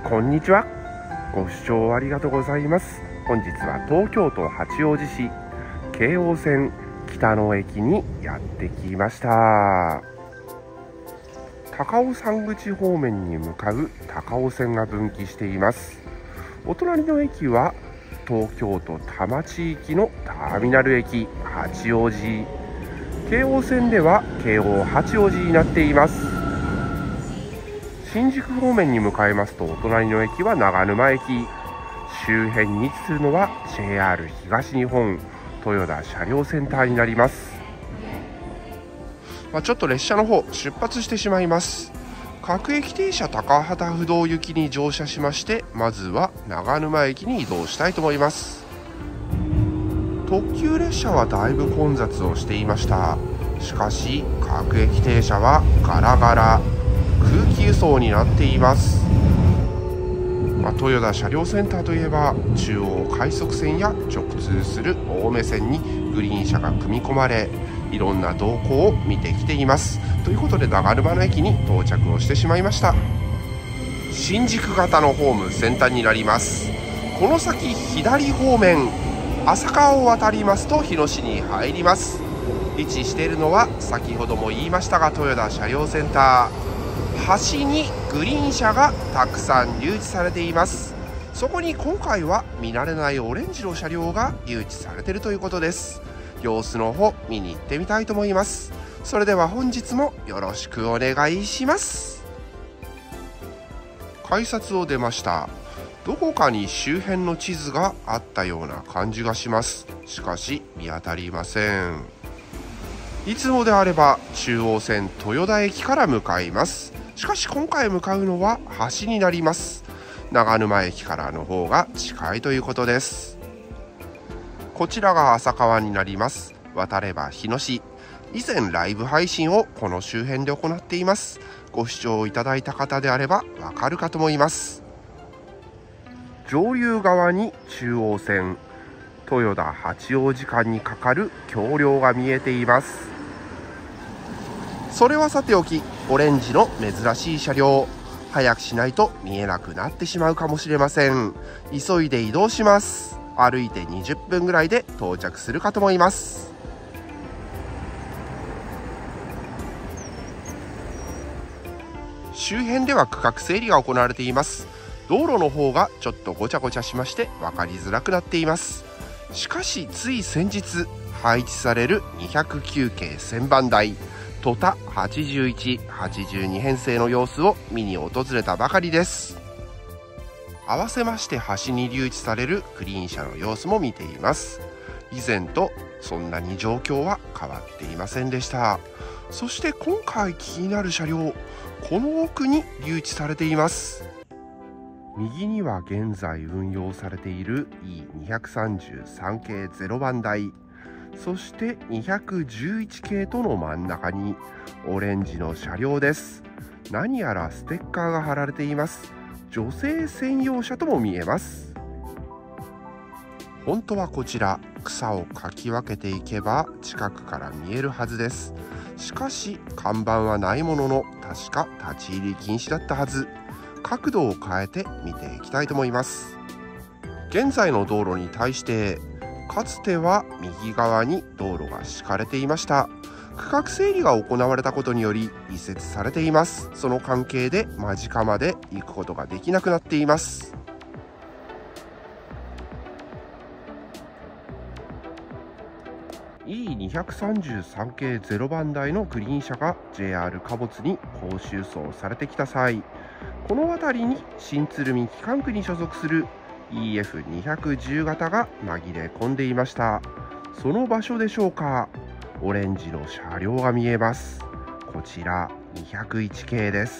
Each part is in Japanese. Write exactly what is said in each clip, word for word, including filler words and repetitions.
こんにちは。ご視聴ありがとうございます。本日は東京都八王子市京王線北野駅にやってきました。高尾山口方面に向かう高尾線が分岐しています。お隣の駅は東京都多摩地域のターミナル駅八王子。京王線では京王八王子になっています。新宿方面に向かいますとお隣の駅は長沼駅。周辺に位置するのは ジェイアール 東日本豊田車両センターになります。まあ、ちょっと列車の方出発してしまいます。各駅停車高幡不動行きに乗車しまして、まずは長沼駅に移動したいと思います。特急列車はだいぶ混雑をしていました。しかし各駅停車はガラガラ空気輸送になっています。まあ、豊田車両センターといえば中央快速線や直通する青梅線にグリーン車が組み込まれ、いろんな動向を見てきています。ということで長沼の駅に到着をしてしまいました。新宿型のホーム先端になります。この先左方面浅川を渡りますと日野市に入ります。位置しているのは先ほども言いましたが豊田車両センター、端にグリーン車がたくさん留置されています。そこに今回は見慣れないオレンジの車両が留置されているということです。様子の方見に行ってみたいと思います。それでは本日もよろしくお願いします。改札を出ました。どこかに周辺の地図があったような感じがします。しかし見当たりません。いつもであれば中央線豊田駅から向かいます。しかし今回向かうのは端になります。長沼駅からの方が近いということです。こちらが浅川になります。渡れば日野市。以前ライブ配信をこの周辺で行っています。ご視聴いただいた方であればわかるかと思います。上流側に中央線豊田八王子間にかかる橋梁が見えています。それはさておき、オレンジの珍しい車両、早くしないと見えなくなってしまうかもしれません。急いで移動します。歩いてにじゅっぷんぐらいで到着するかと思います。周辺では区画整理が行われています。道路の方がちょっとごちゃごちゃしまして分かりづらくなっています。しかしつい先日配置されるにひゃくきゅう系せんばん台トタはちじゅういち、はちじゅうに編成の様子を見に訪れたばかりです。合わせまして端に留置されるグリーン車の様子も見ています。以前とそんなに状況は変わっていませんでした。そして今回気になる車両、この奥に留置されています。右には現在運用されている イーにひゃくさんじゅうさん 系ゼロばん台、そしてにひゃくじゅういち系との真ん中にオレンジの車両です。何やらステッカーが貼られています。女性専用車とも見えます。本当はこちら草をかき分けていけば近くから見えるはずです。しかし看板はないものの確か立ち入り禁止だったはず。角度を変えて見ていきたいと思います。現在の道路に対してかつては右側に道路が敷かれていました。区画整理が行われたことにより移設されています。その関係で間近まで行くことができなくなっています。イーにひゃくさんじゅうさん 系ゼロばん台のグリーン車が ジェイアール 貨物に講習走されてきた際、この辺りに新鶴見機関区に所属する イーエフにひゃくじゅう 型が紛れ込んでいました。その場所でしょうか。オレンジの車両が見えます。こちらにひゃくいち系です。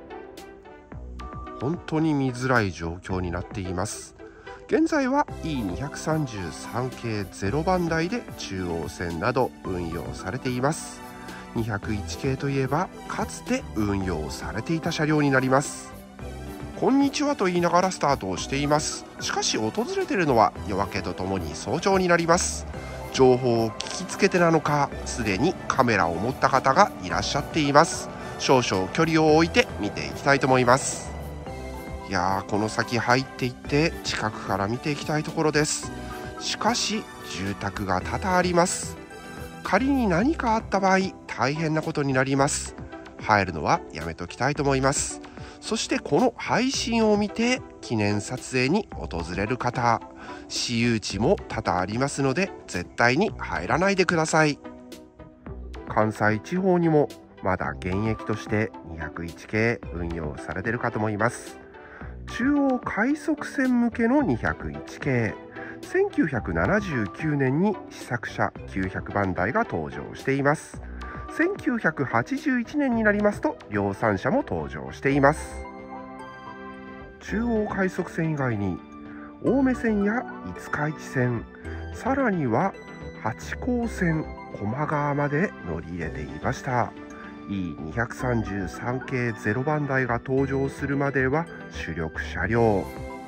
本当に見づらい状況になっています。現在は イーにひゃくさんじゅうさん 系ゼロばん台で中央線など運用されています。にひゃくいち系といえばかつて運用されていた車両になります。こんにちはと言いながらスタートをしています。しかし訪れているのは夜明けとともに早朝になります。情報を聞きつけてなのか、すでにカメラを持った方がいらっしゃっています。少々距離を置いて見ていきたいと思います。 いやー、この先入っていって近くから見ていきたいところです。しかし住宅が多々あります。仮に何かあった場合大変なことになります。入るのはやめときたいと思います。そしてこの配信を見て記念撮影に訪れる方、私有地も多々ありますので絶対に入らないでください。関西地方にもまだ現役として にひゃくいちけい 運用されているかと思います。中央快速線向けの にひゃくいちけい、せんきゅうひゃくななじゅうきゅうねんに試作車きゅうひゃくばんだいが登場しています。せんきゅうひゃくはちじゅういちねんになりますと量産車も登場しています。中央快速線以外に青梅線や五日市線、さらには八高線、駒川まで乗り入れていました。 イーにひゃくさんじゅうさんけいゼロばんだいが登場するまでは主力車両。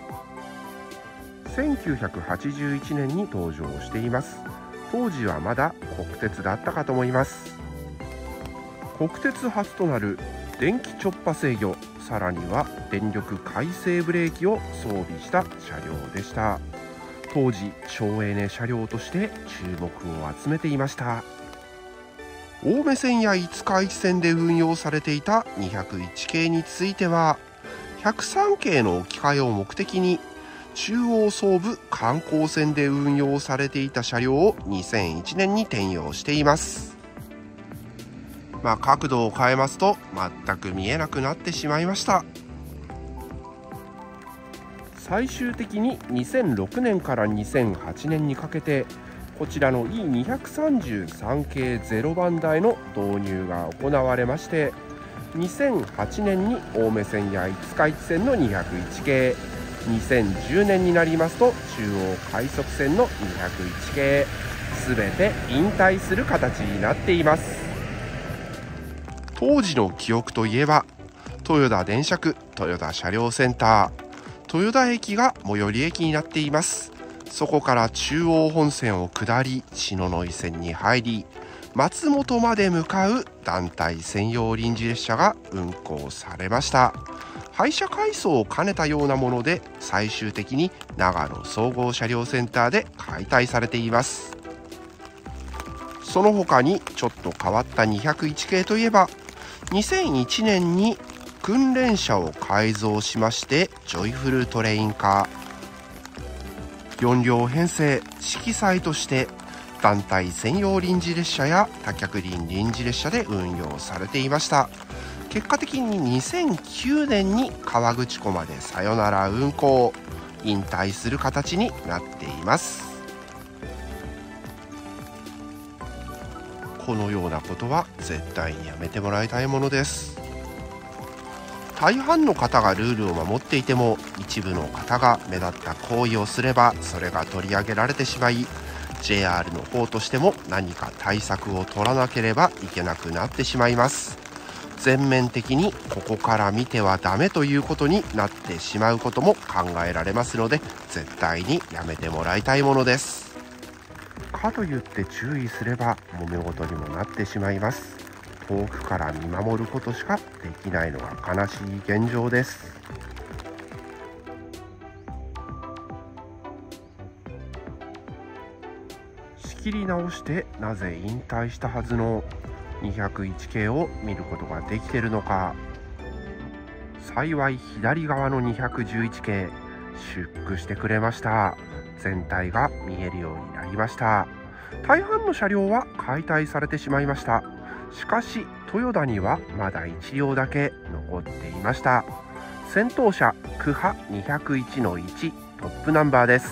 せんきゅうひゃくはちじゅういちねんに登場しています。当時はまだ国鉄だったかと思います。国鉄初となる電気直波制御、さらには電力回生ブレーキを装備した車両でした。当時省エネ車両として注目を集めていました。青梅線や五日市線で運用されていたにひゃくいちけいについてはひゃくさんけいの置き換えを目的に中央総武観光線で運用されていた車両をにせんいちねんに転用しています。まあ角度を変えますと全く見えなくなってしまいました。最終的ににせんろくねんからにせんはちねんにかけてこちらの イーにひゃくさんじゅうさんけいゼロばんだいの導入が行われまして、にせんはちねんに青梅線や五日市線のにひゃくいちけい、にせんじゅうねんになりますと中央快速線のにひゃくいちけい、すべて引退する形になっています。当時の記憶といえば豊田電車区豊田車両センター、豊田駅が最寄り駅になっています。そこから中央本線を下り篠ノ井線に入り松本まで向かう団体専用臨時列車が運行されました。廃車改装を兼ねたようなもので最終的に長野総合車両センターで解体されています。その他にちょっと変わったにひゃくいちけいといえばにせんいちねんに訓練車を改造しましてジョイフルトレインカーよんりょう編成色彩として団体専用臨時列車や多脚輪臨時列車で運用されていました。結果的ににせんきゅうねんに河口湖までさよなら運行、引退する形になっています。このようなことは絶対にやめてもらいたいものです。大半の方がルールを守っていても一部の方が目立った行為をすればそれが取り上げられてしまい ジェイアール の方としても何か対策を取らなければいけなくなってしまいます。全面的にここから見てはダメということになってしまうことも考えられますので絶対にやめてもらいたいものです。かといって注意すれば揉め事にもなってしまいます。遠くから見守ることしかできないのが悲しい現状です。仕切り直してなぜ引退したはずのにひゃくいちけいを見ることができているのか。幸い左側のにひゃくじゅういちけい出庫してくれました。全体が見えるようになりました。大半の車両は解体されてしまいました。しかし豊田にはまだいちりょうだけ残っていました。先頭車クハ にひゃくいちのいち トップナンバーです。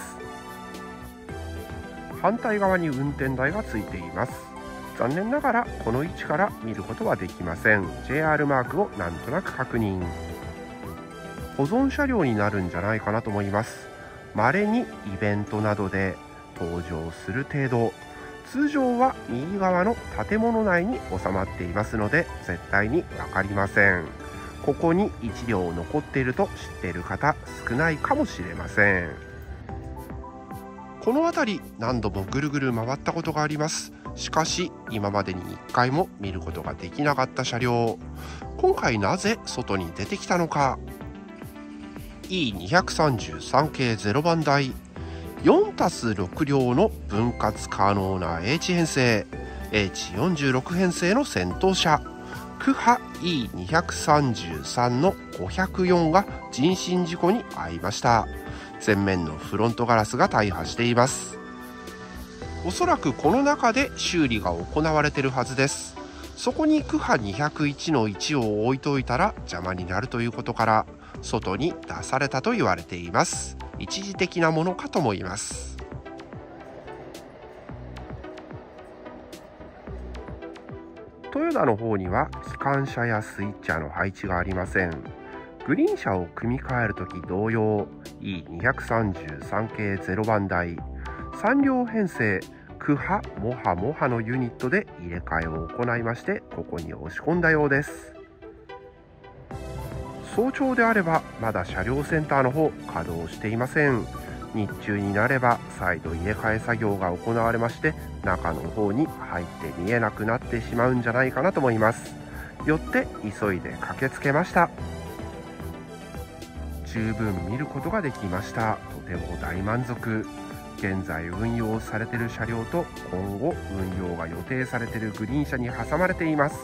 反対側に運転台がついています。残念ながらこの位置から見ることはできません。 ジェイアール マークをなんとなく確認。保存車両になるんじゃないかなと思います。稀にイベントなどで登場する程度。通常は右側の建物内に収まっていますので絶対に分かりません。ここにいちりょう残っていると知っている方少ないかもしれません。この辺り何度もぐるぐる回ったことがあります。しかし今までにいっかいも見ることができなかった車両、今回なぜ外に出てきたのか。 イーにひゃくさんじゅうさん 系ゼロばん台、よんたすろく両の分割可能な H 編成、エイチよんじゅうろく 編成の戦闘車、クハ イーにひゃくさんじゅうさん のごひゃくよんが人身事故に遭いました。前面のフロントガラスが大破しています。おそらくこの中で修理が行われているはずです。そこにクハにひゃくいちのいちを置いといたら邪魔になるということから外に出されたと言われています。一時的なものかと思います。トヨタの方には機関車やスイッチャーの配置がありません。グリーン車を組み替えるとき同様 イーにひゃくさんじゅうさん 系ゼロばん台さん両編成クハモハモハのユニットで入れ替えを行いまして、ここに押し込んだようです。早朝であればまだ車両センターの方稼働していません。日中になれば再度入れ替え作業が行われまして、中の方に入って見えなくなってしまうんじゃないかなと思います。よって急いで駆けつけました。十分見ることができました。とても大満足。現在運用されている車両と今後運用が予定されているグリーン車に挟まれています。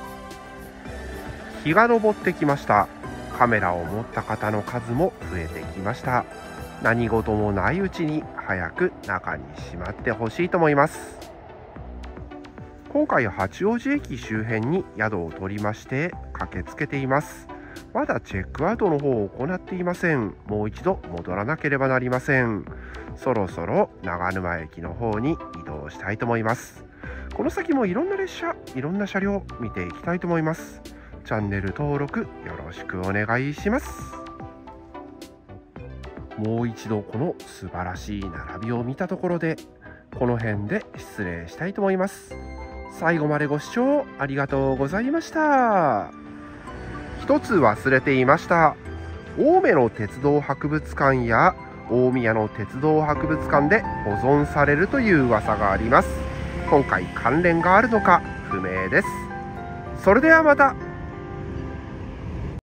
日が昇ってきました。カメラを持った方の数も増えてきました。何事もないうちに早く中にしまってほしいと思います。今回八王子駅周辺に宿を取りまして駆けつけています。まだチェックアウトの方を行っていません。もう一度戻らなければなりません。そろそろ長沼駅の方に移動したいと思います。この先もいろんな列車、いろんな車両見ていきたいと思います。チャンネル登録よろしくお願いします。もう一度この素晴らしい並びを見たところで、この辺で失礼したいと思います。最後までご視聴ありがとうございました。一つ忘れていました。青梅の鉄道博物館や大宮の鉄道博物館で保存されるという噂があります。今回関連があるのか不明です。それではまた。